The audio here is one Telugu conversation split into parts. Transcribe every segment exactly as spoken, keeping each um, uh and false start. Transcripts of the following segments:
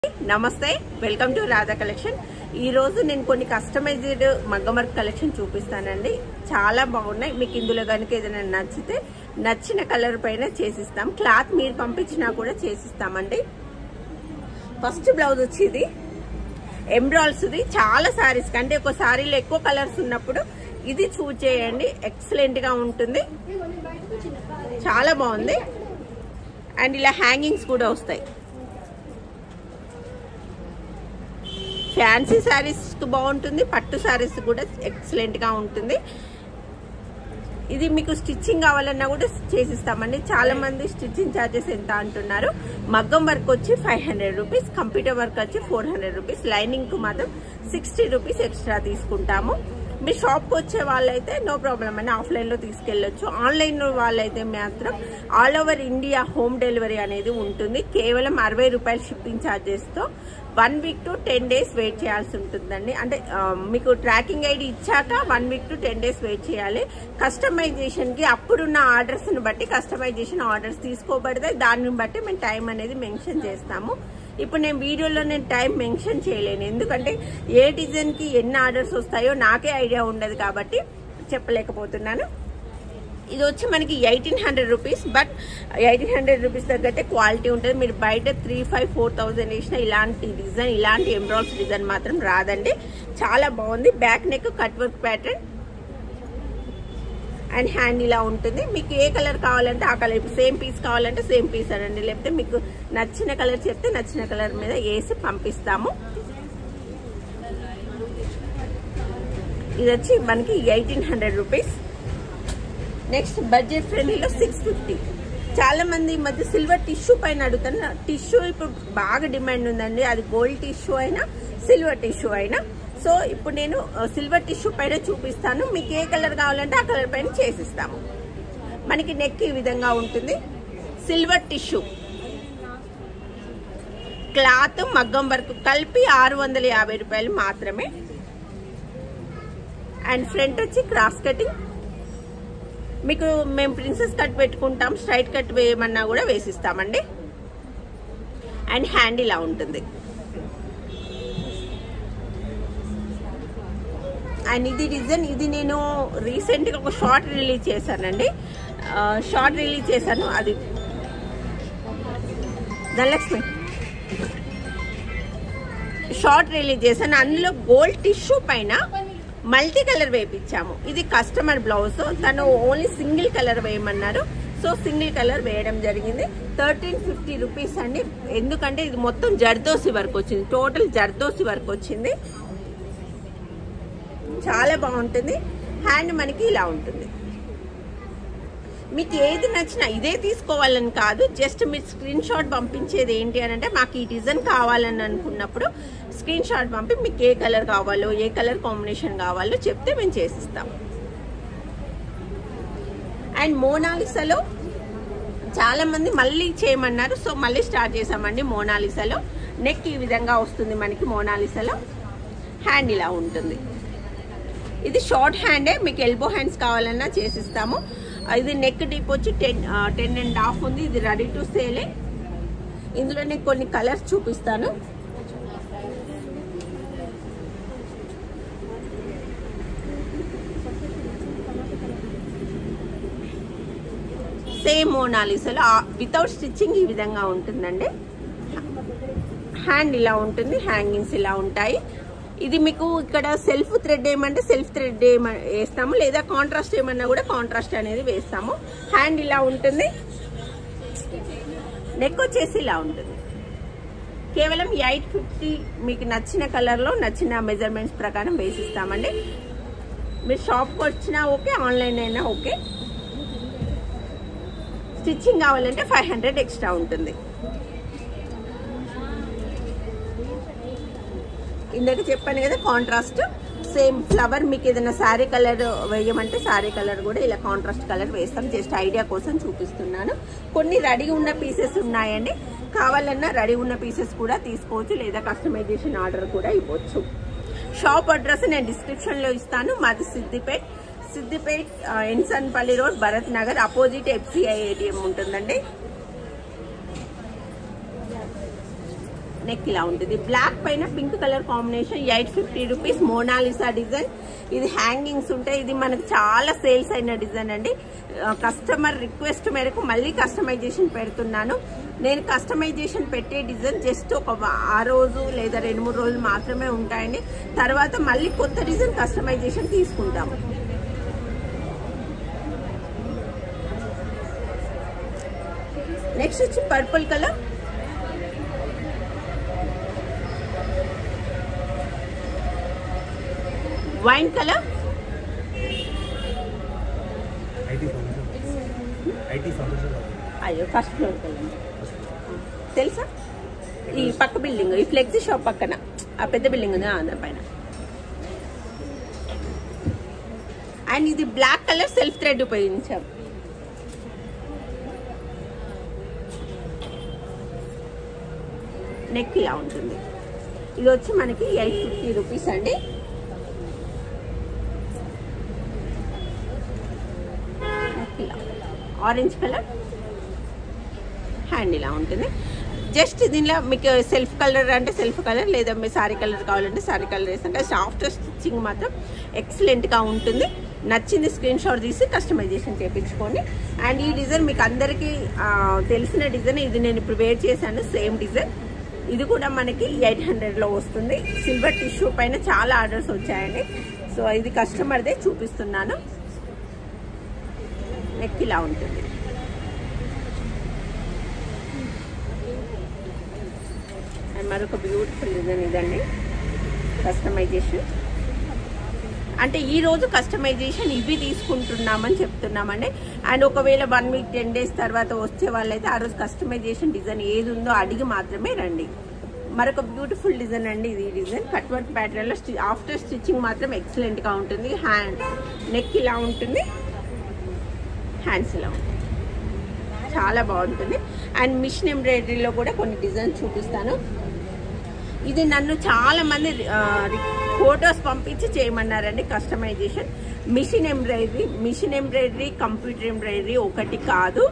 నమస్తే, వెల్కమ్ టు రాధా కలెక్షన్. ఈ రోజు నేను కొన్ని కస్టమైజ్డ్ మగ్గం వర్క్ కలెక్షన్ చూపిస్తానండి. చాలా బాగున్నాయి. మీకు ఇందులో కనుక ఏదైనా నచ్చితే నచ్చిన కలర్ పైన చేసిస్తాం. క్లాత్ మీరు పంపించినా కూడా చేసిస్తామండి. ఫస్ట్ బ్లౌజ్ వచ్చేది ఎంబ్రాయిడరీది. చాలా సారీస్ కంటే ఒక సారీలో ఎక్కువ కలర్స్ ఉన్నప్పుడు ఇది చూజ్ చేయండి. ఎక్సలెంట్ గా ఉంటుంది, చాలా బాగుంది. అండ్ ఇలా హ్యాంగింగ్స్ కూడా వస్తాయి. ఫ్యాన్సీ శారీస్ బాగుంటుంది, పట్టు శారీస్ కూడా ఎక్సలెంట్ గా ఉంటుంది. ఇది మీకు స్టిచ్చింగ్ కావాలన్నా కూడా చేసిస్తామండి. చాలా మంది స్టిచ్చింగ్ ఛార్జెస్ ఎంత అంటున్నారు. మగ్గం వర్క్ వచ్చి five hundred rupees, computer work వచ్చి ఫోర్ హండ్రెడ్ రూపీస్, లైనింగ్ కు మాత్రం సిక్స్టీ రూపీస్ ఎక్స్ట్రా తీసుకుంటాము. మీ షాప్కి వచ్చే వాళ్ళైతే నో ప్రాబ్లం అండి, ఆఫ్లైన్ లో తీసుకెళ్లొచ్చు. ఆన్లైన్ లో వాళ్ళైతే మాత్రం all over India home delivery అనేది ఉంటుంది. కేవలం అరవై రూపాయల షిప్పింగ్ ఛార్జెస్ తో one week to ten days wait చేయాల్సి ఉంటుందండి. అంటే మీకు ట్రాకింగ్ ఐడి ఇచ్చాక one week to ten days wait చేయాలి. కస్టమైజేషన్ కి అప్పుడున్న ఆర్డర్స్ ని బట్టి కస్టమైజేషన్ ఆర్డర్స్ తీసుకోబడతాయి. దాన్ని బట్టి మేము టైం అనేది మెన్షన్ చేస్తాము. ఇప్పుడు నేను వీడియోలో నేను టైం మెన్షన్ చేయలేను, ఎందుకంటే ఏ డిజైన్ కి ఎన్ని ఆర్డర్స్ వస్తాయో నాకే ఐడియా ఉండదు కాబట్టి చెప్పలేకపోతున్నాను. ఇది వచ్చి మనకి eighteen hundred rupees, but eighteen hundred rupees తగ్గట్టే క్వాలిటీ ఉంటుంది. మీరు బయట త్రీ ఫైవ్ ఫోర్ థౌసండ్ వేసిన ఇలాంటి డిజైన్, ఇలాంటి ఎంబ్రాయిడరీ డిజైన్ మాత్రం రాదండి. చాలా బాగుంది. Back neck cut work pattern and hand ఇలా ఉంటుంది. మీకు ఏ కలర్ కావాలంటే ఆ కలర్, సేమ్ పీస్ కావాలంటే సేమ్ పీస్ అనండి, లేకపోతే మీకు నచ్చిన కలర్ చెప్తే నచ్చిన కలర్ మీద వేసి పంపిస్తాము. ఇది వచ్చి మనకి eighteen hundred rupees. Next budget ఫ్రెండ్లీలో సిక్స్ ఫిఫ్టీ. చాలా మంది ఈ మధ్య సిల్వర్ టిష్యూ పైన అడుగుతాను. టిష్యూ ఇప్పుడు బాగా డిమాండ్ ఉందండి, అది గోల్డ్ టిష్యూ అయినా సిల్వర్ టిష్యూ అయినా. సో ఇప్పుడు నేను సిల్వర్ టిష్యూ పైన చూపిస్తాను. మీకు ఏ కలర్ కావాలంటే ఆ కలర్ పైన చేసిస్తాము. మనకి నెక్ ఈ విధంగా ఉంటుంది. సిల్వర్ టిష్యూ, క్లాత్ మగ్గం వర్క్ కలిపి ఆరు వందల యాభై రూపాయలు మాత్రమే. అండ్ ఫ్రంట్ వచ్చి క్రాస్ కటింగ్. మీకు మేము ప్రిన్సెస్ కట్ పెట్టుకుంటాం, స్ట్రైట్ కట్ వేయమన్నా కూడా వేసిస్తామండి. అండ్ హ్యాండ్ ఇలా ఉంటుంది. అండ్ ఇది డిజైన్, ఇది నేను రీసెంట్ గా ఒక షార్ట్ రిలీజ్ చేశానండి. షార్ట్ రిలీజ్ చేశాను, అది ధనలక్ష్మి షార్ట్ రిలీజ్ చేశాను. అందులో గోల్డ్ టిష్యూ పైన మల్టీ కలర్ వేయించాము. ఇది కస్టమర్ బ్లౌజ్, తను ఓన్లీ సింగిల్ కలర్ వేయమన్నారు, సో సింగిల్ కలర్ వేయడం జరిగింది. థర్టీన్ ఫిఫ్టీ రూపీస్ అండి. ఎందుకంటే ఇది మొత్తం జర్దోసి వర్క్ వచ్చింది, టోటల్ జర్దోసి వర్క్ వచ్చింది. చాలా బాగుంటుంది. హ్యాండ్ మనకి ఇలా ఉంటుంది. మీకు ఏది నచ్చినా ఇదే తీసుకోవాలని కాదు, జస్ట్ మీరు స్క్రీన్ షాట్ పంపించేది ఏంటి అని అంటే మాకు ఈ డిజైన్ కావాలని అనుకున్నప్పుడు స్క్రీన్ షాట్ పంపి మీకు ఏ కలర్ కావాలో, ఏ కలర్ కాంబినేషన్ కావాలో చెప్తే మేము చేసిస్తాం. అండ్ మోనాలిసాలో చాలా మంది మళ్ళీ చేయమన్నారు, సో మళ్ళీ స్టార్ట్ చేసామండి. మోనాలిసాలో నెక్ ఈ విధంగా వస్తుంది మనకి. మోనాలిసాలో హ్యాండ్ ఇలా ఉంటుంది. ఇది షార్ట్ హ్యాండే, మీకు ఎల్బో హ్యాండ్స్ కావాలన్నా చేసిస్తాము. ఇది నెక్ డీప్ వచ్చి టెన్ టెన్ అండ్ హాఫ్ ఉంది. ఇది రెడీ టు సేలే. ఇందులో నేను కొన్ని కలర్స్ చూపిస్తాను. సేమ్ మోనాలిసాలో వితౌట్ స్టిచ్చింగ్ ఈ విధంగా ఉంటుందండి. హ్యాండ్ ఇలా ఉంటుంది, హ్యాంగింగ్స్ ఇలా ఉంటాయి. ఇది మీకు ఇక్కడ సెల్ఫ్ థ్రెడ్ ఏమంటే సెల్ఫ్ థ్రెడ్ వేస్తాము, లేదా కాంట్రాస్ట్ ఏమన్నా కూడా కాంట్రాస్ట్ అనేది వేస్తాము. హ్యాండ్ ఇలా ఉంటుంది. నెక్ వచ్చేసి ఇలా ఉంటుంది. కేవలం ఎయిట్ ఫిఫ్టీ. మీకు నచ్చిన కలర్లో నచ్చిన మెజర్మెంట్స్ ప్రకారం వేసిస్తామండి. మీరు షాప్కి వచ్చినా ఓకే, ఆన్లైన్ అయినా ఓకే. స్టిచ్చింగ్ కావాలంటే ఫైవ్ హండ్రెడ్ ఎక్స్ట్రా ఉంటుంది. ఇందాక చెప్పాను కదా కాంట్రాస్ట్ సేమ్ ఫ్లవర్. మీకు ఏదైనా శారీ కలర్ వేయమంటే శారీ కలర్ కూడా ఇలా కాంట్రాస్ట్ కలర్ వేస్తాం. జస్ట్ ఐడియా కోసం చూపిస్తున్నాను. కొన్ని రెడీ ఉన్న పీసెస్ ఉన్నాయండి, కావాలన్నా రెడీ ఉన్న పీసెస్ కూడా తీసుకోవచ్చు, లేదా కస్టమైజేషన్ ఆర్డర్ కూడా ఇవ్వచ్చు. షాప్ అడ్రస్ నేను డిస్క్రిప్షన్ లో ఇస్తాను. మాది Siddipet, Siddipet Ensanpally road, Bharat Nagar, opposite FCI ATM ఉంటుందండి. నెక్ ఇలా ఉంటుంది. బ్లాక్ పైన pink colour combination, eight fifty rupees. Mona Lisa design. ఇది హ్యాంగింగ్స్ ఉంటాయి. ఇది మనకు చాలా సేల్స్ అయిన డిజైన్ అండి. కస్టమర్ రిక్వెస్ట్ మేరకు మళ్ళీ కస్టమైజేషన్ పెడుతున్నాను. నేను కస్టమైజేషన్ పెట్టే డిజైన్ జస్ట్ ఒక ఆ రోజు లేదా రెండు మూడు రోజులు మాత్రమే ఉంటాయండి. తర్వాత మళ్ళీ కొత్త డిజైన్ కస్టమైజేషన్ తీసుకుంటాము. నెక్స్ట్ వచ్చి పర్పుల్ కలర్, వైన్ కలర్, అయ్యో ఫస్ట్ ఫ్లోర్ కలర్ తెలుసా, ఈ పక్క బిల్డింగ్, ఈ ఫ్లెక్సీ షాప్ పక్కన ఆ పెద్ద బిల్డింగ్ ఉంది దాని పైన. అండ్ ఇది బ్లాక్ కలర్ సెల్ఫ్ థ్రెడ్ ఉపయోగించాం. నెక్ ఇలా ఉంటుంది. ఇది వచ్చి మనకి ఎయిట్ ఫిఫ్టీ రూపీస్ అండి. ఆరెంజ్ కలర్, హ్యాండ్ ఇలా ఉంటుంది. జస్ట్ దీనిలో మీకు సెల్ఫ్ కలర్ అంటే సెల్ఫ్ కలర్, లేదా మీ సారీ కలర్ కావాలంటే సారీ కలర్ వేస్తుంటే సాఫ్ట్ స్టిచ్చింగ్ మాత్రం ఎక్సలెంట్గా ఉంటుంది. నచ్చింది స్క్రీన్ షాట్ తీసి కస్టమైజేషన్ చేయించుకోండి. అండ్ ఈ డిజైన్ మీకు అందరికీ తెలిసిన డిజైన్. ఇది నేను ఇప్పుడు వేర్ చేశాను సేమ్ డిజైన్. ఇది కూడా మనకి ఎయిట్ హండ్రెడ్లో వస్తుంది. సిల్వర్ టిష్యూ పైన చాలా ఆర్డర్స్ వచ్చాయండి. సో ఇది కస్టమర్దే చూపిస్తున్నాను. నెక్ ఇలా ఉంటుంది. అండ్ మరొక బ్యూటిఫుల్ డిజైన్ ఇదండి. కస్టమైజేషన్ అంటే ఈ రోజు కస్టమైజేషన్ ఇవి తీసుకుంటున్నామని చెప్తున్నామండి. అండ్ ఒకవేళ వన్ వీక్ టెన్ డేస్ తర్వాత వచ్చే వాళ్ళైతే ఆ రోజు కస్టమైజేషన్ డిజైన్ ఏది ఉందో అడిగి మాత్రమే రండి. మరొక బ్యూటిఫుల్ డిజైన్ అండి. ఇది డిజైన్ కట్ వర్క్ ప్యాటర్న్ లో ఆఫ్టర్ స్టిచ్చింగ్ మాత్రం ఎక్సలెంట్ గా ఉంటుంది. హ్యాండ్ నెక్ ఇలా ఉంటుంది, హ్యాండ్స్ ఇలా ఉంటుంది, చాలా బాగుంటుంది. అండ్ మిషన్ ఎంబ్రాయిడరీలో కూడా కొన్ని డిజైన్స్ చూపిస్తాను. ఇది నన్ను చాలా మంది ఫొటోస్ పంపించి చేయమన్నారండి customisation. Machine embroidery machine embroidery computer embroidery ఒకటి కాదు.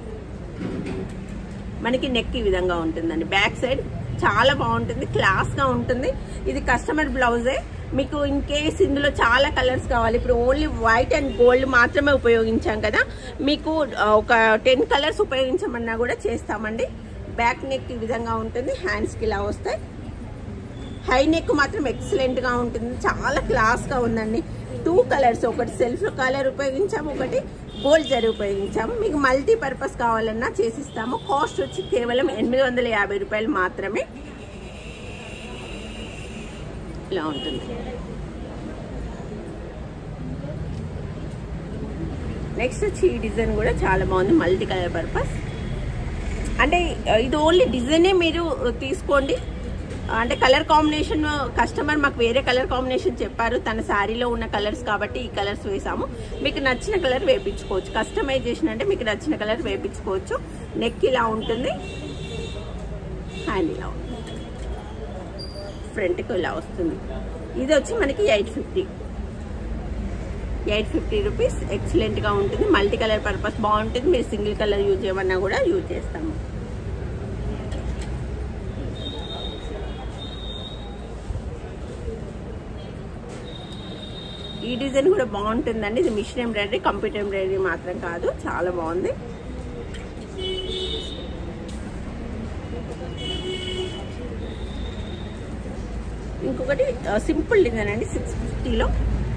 మనకి నెక్ ఈ విధంగా ఉంటుందండి. బ్యాక్ సైడ్ చాలా బాగుంటుంది, క్లాస్ గా ఉంటుంది. ఇది కస్టమర్ బ్లౌజే. మీకు ఇన్ కేస్ ఇందులో చాలా కలర్స్ కావాలి, ఇప్పుడు ఓన్లీ వైట్ అండ్ గోల్డ్ మాత్రమే ఉపయోగించాం కదా, మీకు ఒక టెన్ కలర్స్ ఉపయోగించమన్నా కూడా చేస్తామండి. బ్యాక్ నెక్ ఈ విధంగా ఉంటుంది, హ్యాండ్స్కి ఇలా వస్తాయి. హై నెక్ మాత్రం ఎక్సలెంట్ గా ఉంటుంది, చాలా క్లాస్ గా ఉందండి. టూ కలర్స్, ఒకటి సెల్ఫ్ కలర్ ఉపయోగించాము, ఒకటి గోల్డ్ జరీ ఉపయోగించాము. మీకు మల్టీ పర్పస్ కావాలన్నా చేసిస్తాము. కాస్ట్ వచ్చి కేవలం ఎనిమిది వందల యాభై రూపాయలు మాత్రమే. ఇలా ఉంటుంది. నెక్స్ట్ వచ్చి ఈ డిజైన్ కూడా చాలా బాగుంది, మల్టీ కలర్ పర్పస్. అంటే ఇది ఓన్లీ డిజైనే మీరు తీసుకోండి. అంటే కలర్ కాంబినేషన్ కస్టమర్ మాకు వేరే కలర్ కాంబినేషన్ చెప్పారు, తన శారీలో ఉన్న కలర్స్ కాబట్టి ఈ కలర్స్ వేసాము. మీకు నచ్చిన కలర్ వేపించుకోవచ్చు. కస్టమైజేషన్ అంటే మీకు నచ్చిన కలర్ వేపించుకోవచ్చు. నెక్ ఇలా ఉంటుంది, హ్యాండ్ ఇలా ఉంటుంది, ఫ్రంట్కి ఇలా వస్తుంది. ఇది వచ్చి మనకి eight fifty eight fifty rupees. ఎక్సలెంట్గా ఉంటుంది, మల్టీ కలర్ పర్పస్ బాగుంటుంది. మీరు సింగిల్ కలర్ యూజ్ చేయమన్నా కూడా యూజ్ చేస్తాము. ఈ డిజైన్ కూడా బాగుంటుందండి. ఇది మిషన్ ఎంబ్రాయిడరీ, కంప్యూటర్ ఎంబ్రాయిడరీ మాత్రం కాదు, చాలా బాగుంది. ఇంకొకటి సింపుల్ డిజైన్ అండి, సిక్స్ ఫిఫ్టీలో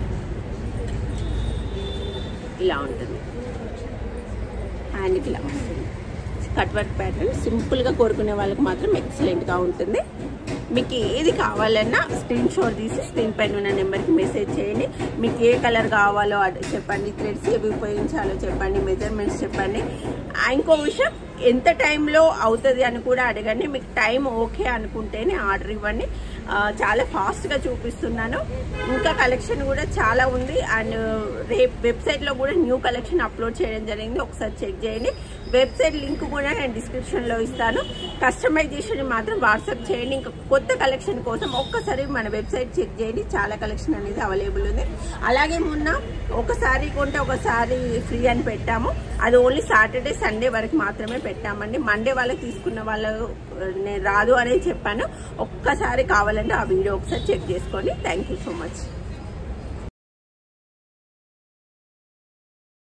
ఇలా ఉంటుంది. హ్యాండ్కి ఇలా ఉంటుంది, కట్ వర్క్ ప్యాటర్న్. సింపుల్గా కోరుకునే వాళ్ళకి మాత్రం ఎక్సలెంట్గా ఉంటుంది. మీకు ఏది కావాలన్నా స్క్రీన్ షాట్ తీసి స్క్రీన్ పైన ఉన్న నెంబర్కి మెసేజ్ చేయండి. మీకు ఏ కలర్ కావాలో చెప్పండి, థ్రెడ్స్ ఏవి ఉపయోగించాలో చెప్పండి, మెజర్మెంట్స్ చెప్పండి. ఇంకో విషయం, ఎంత టైంలో అవుతుంది అని కూడా అడగండి. మీకు టైం ఓకే అనుకుంటేనే ఆర్డర్ ఇవ్వండి. చాలా ఫాస్ట్గా చూపిస్తున్నాను. ఇంకా కలెక్షన్ కూడా చాలా ఉంది. అండ్ రేపు వెబ్సైట్లో కూడా న్యూ కలెక్షన్ అప్లోడ్ చేయడం జరిగింది, ఒకసారి చెక్ చేయండి. వెబ్సైట్ లింక్ కూడా నేను డిస్క్రిప్షన్లో ఇస్తాను. కస్టమైజేషన్ మాత్రం వాట్సాప్ చేయండి. ఇంకా కొత్త కలెక్షన్ కోసం ఒక్కసారి మన వెబ్సైట్ చెక్ చేయండి, చాలా కలెక్షన్ అనేది అవైలబుల్ ఉంది. అలాగే మొన్న ఒకసారి కొంటే ఒకసారి ఫ్రీ అని పెట్టాము, అది ఓన్లీ సాటర్డే సండే వరకు మాత్రమే పెట్టామండి. మండే వాళ్ళకి తీసుకున్న వాళ్ళు నేను రాదు అనేది చెప్పాను. ఒక్కసారి కావాలంటే ఆ వీడియో ఒకసారి చెక్ చేసుకోండి. Thank you so much.